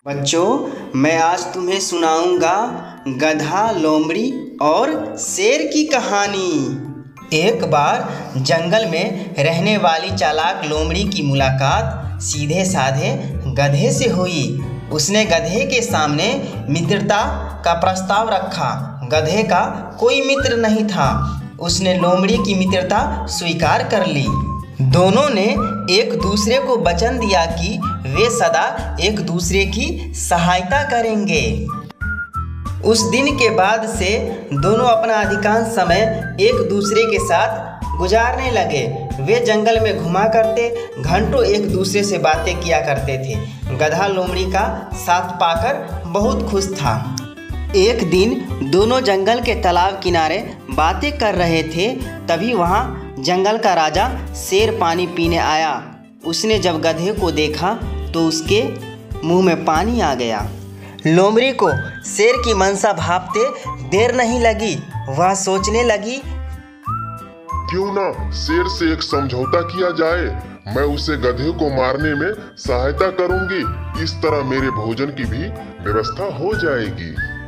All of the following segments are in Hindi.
बच्चों, मैं आज तुम्हें सुनाऊंगा गधा, लोमड़ी और शेर की कहानी। एक बार जंगल में रहने वाली चालाक लोमड़ी की मुलाकात सीधे साधे गधे से हुई। उसने गधे के सामने मित्रता का प्रस्ताव रखा। गधे का कोई मित्र नहीं था। उसने लोमड़ी की मित्रता स्वीकार कर ली। दोनों ने एक दूसरे को वचन दिया कि वे सदा एक दूसरे की सहायता करेंगे। उस दिन के बाद से दोनों अपना अधिकांश समय एक दूसरे के साथ गुजारने लगे। वे जंगल में घुमा करते, घंटों एक दूसरे से बातें किया करते थे। गधा लोमड़ी का साथ पाकर बहुत खुश था। एक दिन दोनों जंगल के तालाब किनारे बातें कर रहे थे। तभी वहाँ जंगल का राजा शेर पानी पीने आया। उसने जब गधे को देखा तो उसके मुंह में पानी आ गया। लोमड़ी को शेर की मंशा भांपते देर नहीं लगी। वह सोचने लगी, क्यों ना शेर से एक समझौता किया जाए। मैं उसे गधे को मारने में सहायता करूंगी। इस तरह मेरे भोजन की भी व्यवस्था हो जाएगी।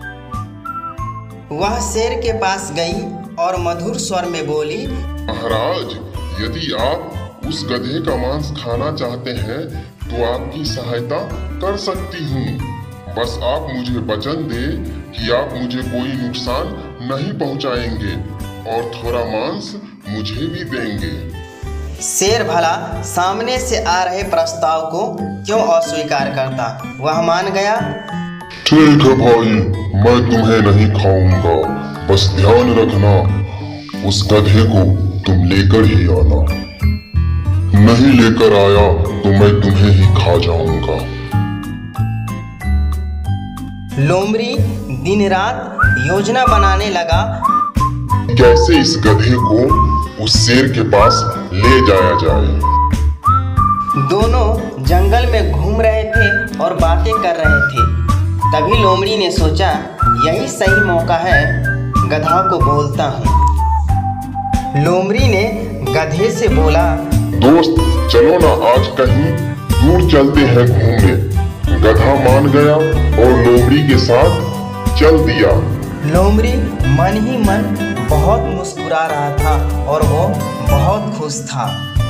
वह शेर के पास गई और मधुर स्वर में बोली, महाराज, यदि आप उस गधे का मांस खाना चाहते हैं तो आपकी सहायता कर सकती हूँ। बस आप मुझे वचन दें कि आप मुझे कोई नुकसान नहीं पहुँचाएंगे और थोड़ा मांस मुझे भी देंगे। शेर भला सामने से आ रहे प्रस्ताव को क्यों अस्वीकार करता। वह मान गया। ठीक है भाई, मैं तुम्हें नहीं खाऊंगा। बस ध्यान रखना, उस गधे को तुम लेकर ही आना। नहीं लेकर आया तो मैं तुम्हें ही खा जाऊंगा। लोमड़ी दिन रात योजना बनाने लगा कैसे इस गधे को उस शेर के पास ले जाया जाए। दोनों जंगल में घूम रहे थे और बातें कर रहे थे। तभी लोमड़ी ने सोचा, यही सही मौका है, गधा को बोलता हूँ। लोमड़ी ने गधे से बोला, दोस्त चलो ना, आज कहीं दूर चलते हैं घूमने। गधा मान गया और लोमड़ी के साथ चल दिया। लोमड़ी मन ही मन बहुत मुस्कुरा रहा था और वो बहुत खुश था।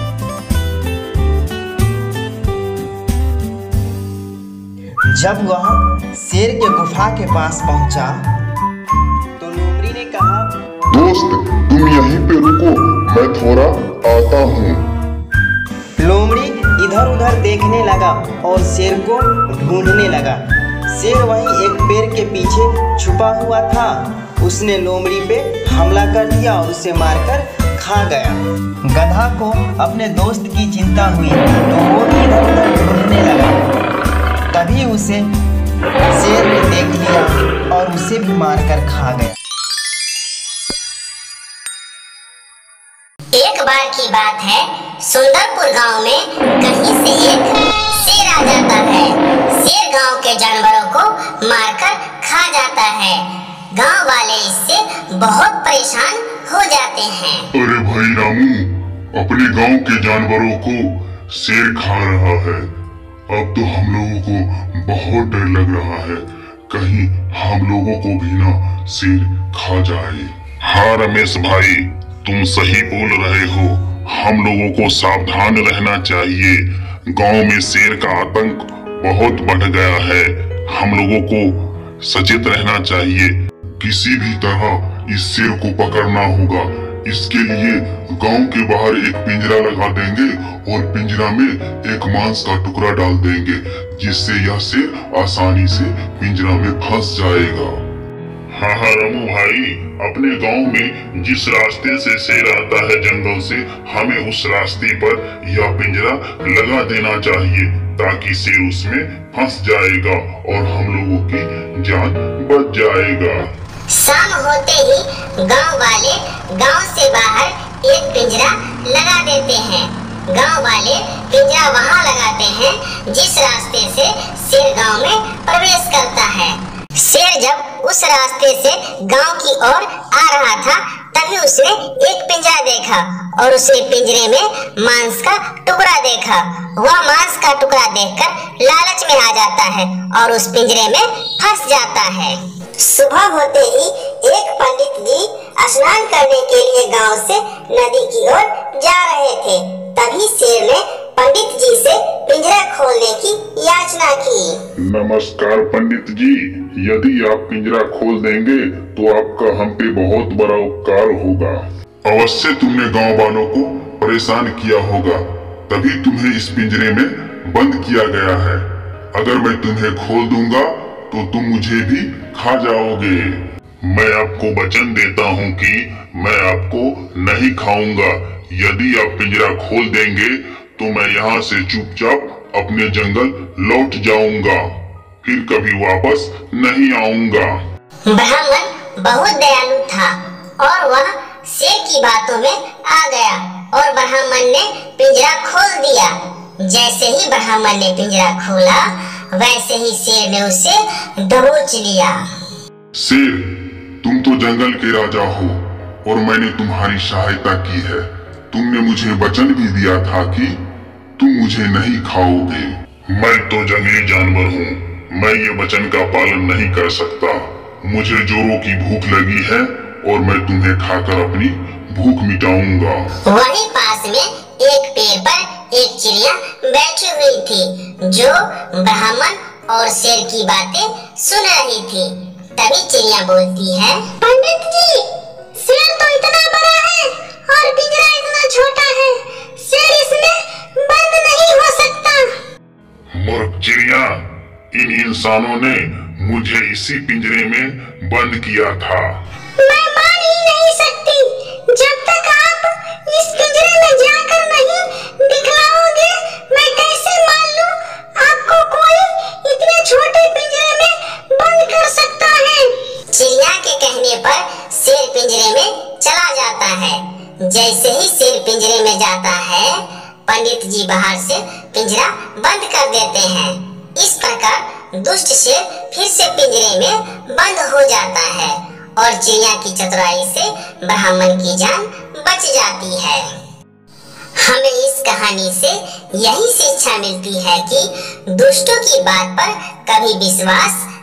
जब वह शेर के गुफा के पास पहुंचा तो लोमड़ी ने कहा, दोस्त तुम यहीं पे रुको, मैं थोड़ा आता हूँ। लोमड़ी इधर उधर देखने लगा और शेर को ढूंढने लगा। शेर वहीं एक पेड़ के पीछे छुपा हुआ था। उसने लोमड़ी पे हमला कर दिया और उसे मारकर खा गया। गधा को अपने दोस्त की चिंता हुई तो वो भी इधर उधर ढूंढने लगा। तभी उसे शेर ने देख लिया और उसे भी मारकर खा गया। एक बार की बात है, सुंदरपुर गांव में कहीं से एक शेर आ जाता है। शेर गांव के जानवरों को मारकर खा जाता है। गांव वाले इससे बहुत परेशान हो जाते हैं। अरे भाई रामू, अपने गांव के जानवरों को शेर खा रहा है। अब तो हम लोगों को बहुत डर लग रहा है, कहीं हम लोगों को भी ना शेर खा जाए। हाँ रमेश भाई, तुम सही बोल रहे हो। हम लोगों को सावधान रहना चाहिए। गांव में शेर का आतंक बहुत बढ़ गया है। हम लोगों को सचेत रहना चाहिए। किसी भी तरह इस शेर को पकड़ना होगा। इसके लिए गांव के बाहर एक पिंजरा लगा देंगे और पिंजरा में एक मांस का टुकड़ा डाल देंगे, जिससे यह शेर आसानी से पिंजरा में फंस जाएगा। हाँ रामू भाई, अपने गांव में जिस रास्ते से शेर आता है जंगल से, हमें उस रास्ते पर यह पिंजरा लगा देना चाहिए, ताकि शेर उसमें फंस जाएगा और हम लोगों की जान बच जाएगा। शाम होते ही गांव वाले गांव से बाहर एक पिंजरा लगा देते हैं। गांव वाले पिंजरा वहां लगाते हैं जिस रास्ते से शेर गांव में प्रवेश करता है। शेर जब उस रास्ते से गांव की ओर आ रहा था तभी उसने एक पिंजरा देखा और उसने पिंजरे में मांस का टुकड़ा देखा। वह मांस का टुकड़ा देखकर लालच में आ जाता है और उस पिंजरे में फंस जाता है। सुबह होते ही एक पंडित जी स्नान करने के लिए गांव से नदी की ओर जा रहे थे। तभी शेर ने पंडित जी से पिंजरा खोलने की याचना की। नमस्कार पंडित जी, यदि आप पिंजरा खोल देंगे तो आपका हम पे बहुत बड़ा उपकार होगा। अवश्य तुमने गांव वालों को परेशान किया होगा, तभी तुम्हें इस पिंजरे में बंद किया गया है। अगर मैं तुम्हें खोल दूंगा तो तुम मुझे भी खा जाओगे। मैं आपको वचन देता हूँ कि मैं आपको नहीं खाऊंगा। यदि आप पिंजरा खोल देंगे तो मैं यहाँ से चुपचाप अपने जंगल लौट जाऊंगा, फिर कभी वापस नहीं आऊंगा। ब्राह्मण बहुत दयालु था और वह शेर की बातों में आ गया और ब्राह्मण ने पिंजरा खोल दिया। जैसे ही ब्राह्मण ने पिंजरा खोला वैसे ही शेर ने उसे दबोच लिया। शेर, तुम तो जंगल के राजा हो और मैंने तुम्हारी सहायता की है। तुमने मुझे वचन भी दिया था कि तुम मुझे नहीं खाओगे। मैं तो जंगली जानवर हूँ, मैं ये वचन का पालन नहीं कर सकता। मुझे जोरों की भूख लगी है और मैं तुम्हें खाकर अपनी भूख मिटाऊंगा। वहीं पास में एक पेड़ पर एक चिड़िया बैठी हुई थी जो ब्राह्मण और शेर की बातें सुन रही थी। तभी चिड़िया बोलती है, पंडित जी, शेर तो इतना बड़ा है और पिंजरा इतना छोटा है, शेर इसमें बंद नहीं हो सकता। मूर्ख चिड़िया, इन इंसानों ने मुझे इसी पिंजरे में बंद किया था। मैं मान ही नहीं सकती, जब तक आप इस पिंजरे में जाकर नहीं दिखलाओगे मैं कैसे मान लूं आपको कोई इतने छोटे पिंजरे में बंद कर सकता है। चिड़िया के कहने पर शेर पिंजरे में चला जाता है। जैसे ही शेर पिंजरे में जाता है पंडित जी बाहर से पिंजरा बंद कर देते हैं। इस प्रकार दुष्ट शेर फिर से पिंजरे में बंद हो जाता है और चिड़िया की चतुराई से ब्राह्मण की जान बच जाती है। हमें इस कहानी से यही शिक्षा मिलती है कि दुष्टों की बात पर कभी विश्वास